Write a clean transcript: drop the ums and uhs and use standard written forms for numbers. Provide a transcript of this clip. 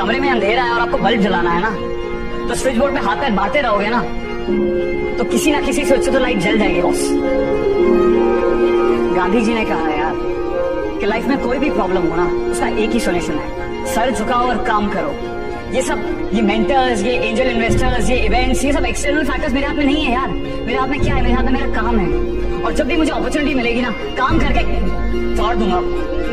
कमरे में अंधेरा है और आपको बल्ब जलाना है ना, तो स्विच बोर्ड पे हाथ पैर मारते रहोगे ना, तो किसी ना किसी स्विच से तो लाइट जल जाएगी बॉस। गांधी जी ने कहा है यार कि लाइफ में कोई भी प्रॉब्लम हो ना, उसका एक ही सॉल्यूशन है, सर झुकाओ और काम करो। ये मेंटर्स, ये एंजल इन्वेस्टर्स, ये इवेंट्स, ये सब एक्सटर्नल फैक्टर्स मेरे हाथ में नहीं है यार। मेरे हाथ में क्या है? मेरे हाथ में मेरा काम है, और जब भी मुझे अपॉर्चुनिटी मिलेगी ना, काम करके फाड़ दूंगा।